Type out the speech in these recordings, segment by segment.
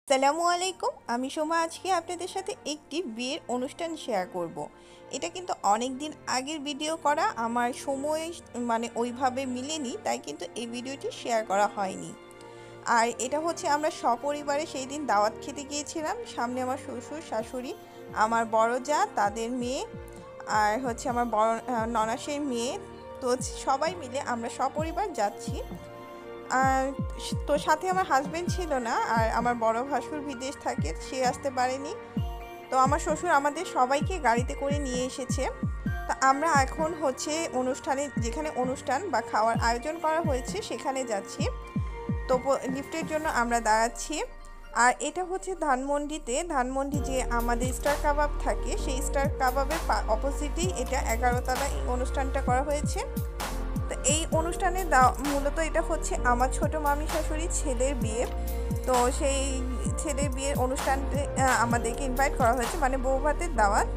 আসসালামু আলাইকুম। আমি সোমা আজকে আপনাদের সাথে একটি বিয়ের অনুষ্ঠান শেয়ার করব। এটা কিন্তু অনেক দিন আগের ভিডিও করা, আমার সময় ওইভাবে মিলেনি, তাই কিন্তু এই ভিডিওটি শেয়ার করা হয়নি। আর এটা হচ্ছে আমরা সপরিবারে সেই দিন দাওয়াত খেতে গিয়েছিলাম। সামনে আমার শ্বশুর শাশুড়ি, আমার বড় যা, তাদের মেয়ে, আর হচ্ছে আমার বড় ননাসের মেয়ে। তো সবাই মিলে আমরা সপরিবার যাচ্ছি। আর তো সাথে আমার হাজবেন্ড ছিল না, আর আমার বড় ভাসুর বিদেশ থাকে, সে আসতে পারেনি। তো আমার শ্বশুর আমাদের সবাইকে গাড়িতে করে নিয়ে এসেছে। তা আমরা এখন হচ্ছে অনুষ্ঠানে, যেখানে অনুষ্ঠান বা খাওয়ার আয়োজন করা হয়েছে সেখানে যাচ্ছি। তো লিফটের জন্য আমরা দাঁড়াচ্ছি। আর এটা হচ্ছে ধানমন্ডি যে আমাদের স্টার কাবাব থাকে, সেই স্টার কাবাবের অপোজিটেই এটা 11 তলায় এই অনুষ্ঠানটা করা হয়েছে। তো এই অনুষ্ঠানে মূলত এটা হচ্ছে আমার ছোট মামি শাশুড়ি ছেলের বিয়ে। তো সেই ছেলের বিয়ের অনুষ্ঠানতে আমাদেরকে ইনভাইট করা হয়েছে, মানে বউ ভাতের দাওয়াত।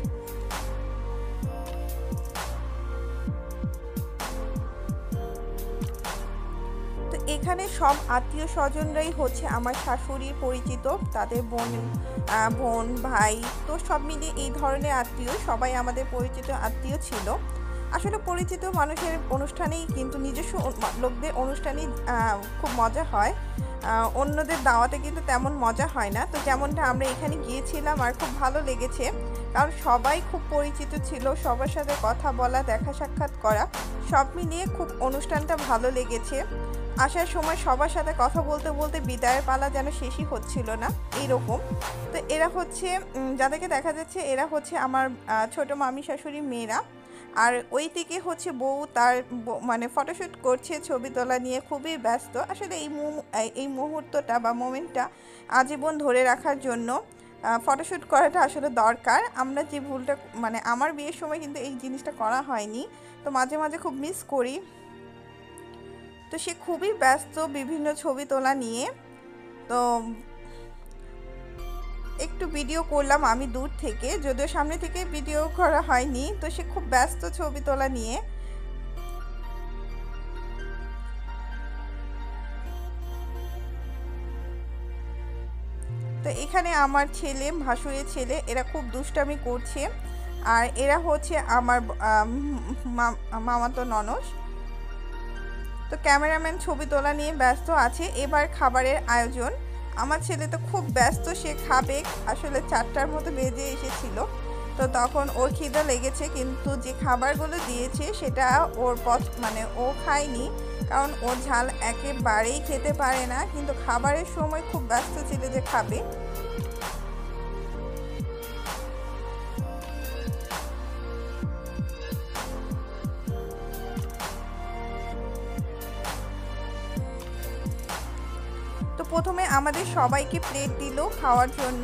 তো এখানে সব আত্মীয় স্বজনরাই হচ্ছে আমার শাশুড়ির পরিচিত, তাদের বোন ভাই, তো সব মিলিয়ে এই ধরনের আত্মীয় সবাই আমাদের পরিচিত আত্মীয় ছিল। আসলে পরিচিত মানুষের অনুষ্ঠানেই, কিন্তু নিজস্ব লোকদের অনুষ্ঠানেই খুব মজা হয়। অন্যদের দাওয়াতে কিন্তু তেমন মজা হয় না। তো যেমনটা আমরা এখানে গিয়েছিলাম, আর খুব ভালো লেগেছে, কারণ সবাই খুব পরিচিত ছিল, সবার সাথে কথা বলা, দেখা সাক্ষাৎ করা, সব মিলিয়ে খুব অনুষ্ঠানটা ভালো লেগেছে। আসার সময় সবার সাথে কথা বলতে বলতে বিদায়ের পালা যেন শেষই হচ্ছিল না, এইরকম। তো এরা হচ্ছে যাদেরকে দেখা যাচ্ছে, এরা হচ্ছে আমার ছোট মামি শাশুড়ি মেয়েরা। আর ওই দিকে হচ্ছে বউ তার ফটোশ্যুট করছে, ছবি তোলা নিয়ে খুবই ব্যস্ত। আসলে এই মুহূর্তটা বা মোমেন্টটা আজীবন ধরে রাখার জন্য ফটোশ্যুট করাটা আসলে দরকার। আমরা যে ভুলটা, আমার বিয়ের সময় কিন্তু এই জিনিসটা করা হয়নি, তো মাঝে মাঝে খুব মিস করি। তো সে খুবই ব্যস্ত বিভিন্ন ছবি তোলা নিয়ে। তো একটু ভিডিও করলাম আমি দূর থেকে, যদিও সামনে থেকে ভিডিও করা হয়নি। তো সে খুব ব্যস্ত ছবি তোলা নিয়ে। তো এখানে আমার ছেলে, ভাসুরের ছেলে, এরা খুব দুষ্টামি করছে। আর এরা হচ্ছে আমার মামাতো ননদ। তো ক্যামেরাম্যান ছবি তোলা নিয়ে ব্যস্ত আছে। এবার খাবারের আয়োজন। আমার ছেলে তো খুব ব্যস্ত, সে খাবে। আসলে 4টার মতো বেজে এসেছিল, তো তখন ওর খিদে লেগেছে, কিন্তু যে খাবারগুলো দিয়েছে সেটা ওর ও খায়নি, কারণ ও ঝাল একেবারেই খেতে পারে না। কিন্তু খাবারের সময় খুব ব্যস্ত ছিল যে খাবে। তো প্রথমে আমাদের সবাইকে প্লেট দিল খাওয়ার জন্য।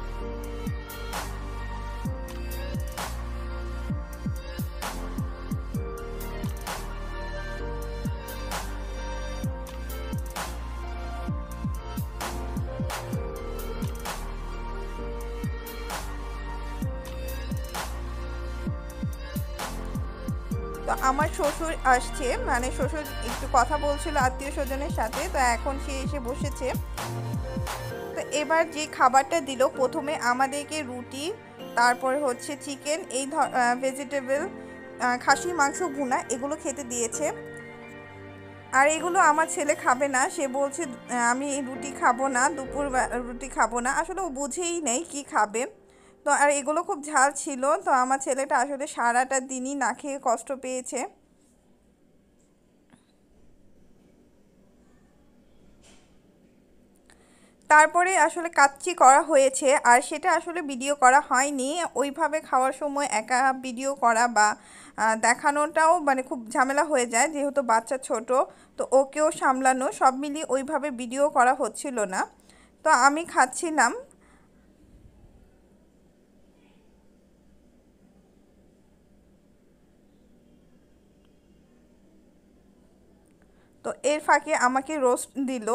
তো আমার শ্বশুর আসছে, শ্বশুর একটু কথা বলছিল আত্মীয় স্বজনের সাথে, তো এখন সে এসে বসেছে। তো এবার যে খাবারটা দিল, প্রথমে আমাদেরকে রুটি, তারপরে হচ্ছে চিকেন, এই ভেজিটেবল, খাসির মাংস ভুনা, এগুলো খেতে দিয়েছে। আর এগুলো আমার ছেলে খাবে না, সে বলছে আমি রুটি খাবো না, দুপুর রুটি খাবো না। আসলে ও বুঝেই নেই কি খাবে। তো আর এগুলো খুব ঝাল ছিল, তো আমার ছেলেটা আসলে সারাটা দিনই না খেয়ে কষ্ট পেয়েছে। তারপরে আসলে কাচ্চি করা হয়েছে, আর সেটা আসলে ভিডিও করা হয়নি। ওইভাবে খাওয়ার সময় একা ভিডিও করা বা দেখানোটাও খুব ঝামেলা হয়ে যায়, যেহেতু বাচ্চা ছোট, তো ওকেও সামলানো, সব মিলিয়ে ওইভাবে ভিডিও করা হচ্ছিল না। তো আমি খাচ্ছিলাম। তো এর ফাঁকে আমাকে রোস্ট দিল।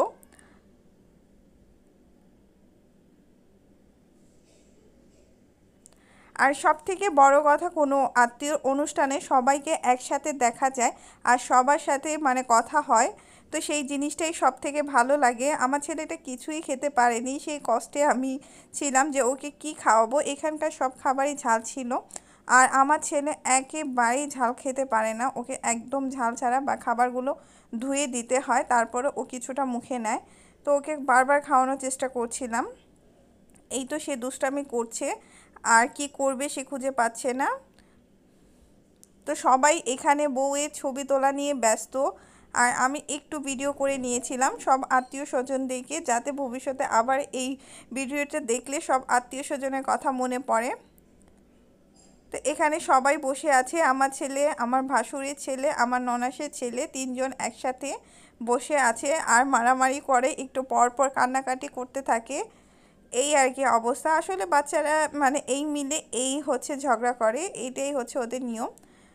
আর সবথেকে বড় কথা, কোনো আত্মীয় অনুষ্ঠানে সবাইকে একসাথে দেখা যায় আর সবার সাথে কথা হয়। তো তো সেই জিনিসটাই সব থেকে ভালো লাগে। আমার ছেলেটা কিছুই খেতে পারেনি, সেই কষ্টে আমি ছিলাম যে ওকে কি খাওয়াবো। এখানকার সব খাবারই ঝাল ছিল, আর আমার ছেলে একেবারেই ঝাল খেতে পারে না, ওকে একদম ঝাল ছাড়া বা খাবারগুলো ধুয়ে দিতে হয়, তারপরে ও কিছুটা মুখে নেয়। তো ওকে বারবার খাওয়ানোর চেষ্টা করছিলাম। এই তো সে দুষ্টামি করছে, আর কি করবে সে খুঁজে পাচ্ছে না। তো সবাই এখানে বউয়ের ছবি তোলা নিয়ে ব্যস্ত, আর আমি একটু ভিডিও করে নিয়েছিলাম সব আত্মীয় স্বজনদেরকে, যাতে ভবিষ্যতে আবার এই ভিডিওটা দেখলে সব আত্মীয় স্বজনের কথা মনে পড়ে। তো এখানে সবাই বসে আছে, আমার ছেলে, আমার ভাসুরের ছেলে, আমার ননাসের ছেলে, তিনজন একসাথে বসে আছে আর মারামারি করে, একটু পর পর কান্নাকাটি করতে থাকে। এই আর কি অবস্থা। আসলে বাচ্চারা মানে এই মিলে এই হচ্ছে ঝগড়া করে, এইটাই হচ্ছে ওদের নিয়ম।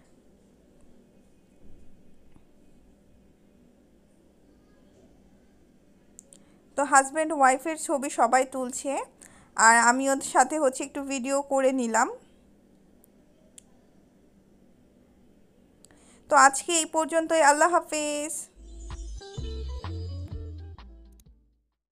তো হাজব্যান্ড ওয়াইফের ছবি সবাই তুলছে, আর আমি ওদের সাথে হচ্ছে একটু ভিডিও করে নিলাম। তো আজকে এই পর্যন্তই, আল্লাহ হাফেজ।